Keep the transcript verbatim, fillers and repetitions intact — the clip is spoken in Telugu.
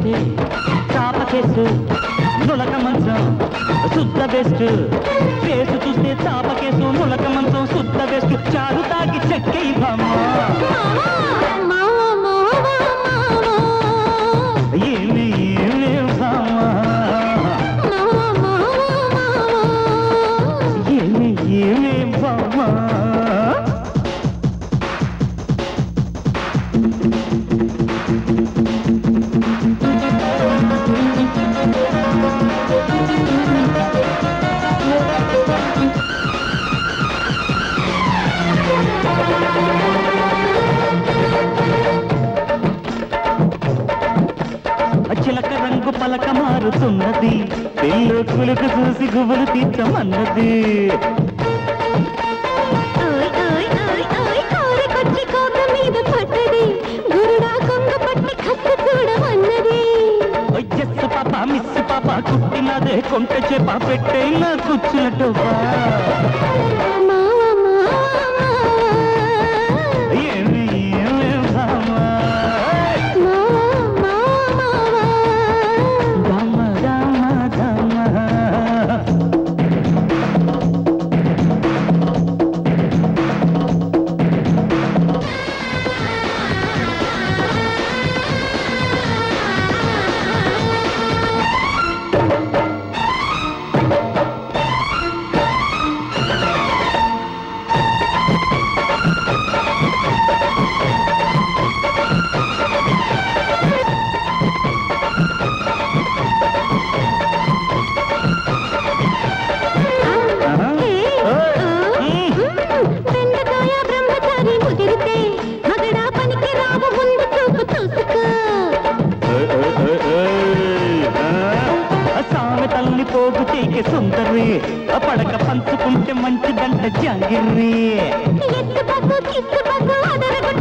చూస్తే చాప కేసు నులక మంచం శుద్ధ బెస్ట్ కేసు చూస్తే చాప కేసు నులక మంచం శుద్ధ బెస్ట్ చారు తాగి చెక్కై బామ్మ ఏమి ఏమి బామ్మ ఏమి ఏమి బామ్మ చిలక రంగు పలక మారుతున్నది పిల్లు కులుకు చూసి గుబులు తీర్చమన్నది పాప మిస్ పాప కుట్టినదే కొంట చేప పెట్టే నా కూర్చున్నట్టు ఏమి ఏమి బామా సామెతల్ని పోగు చేకే సుందరి పడక పంచుకుంటే మంచిదంట జాంగిర్రి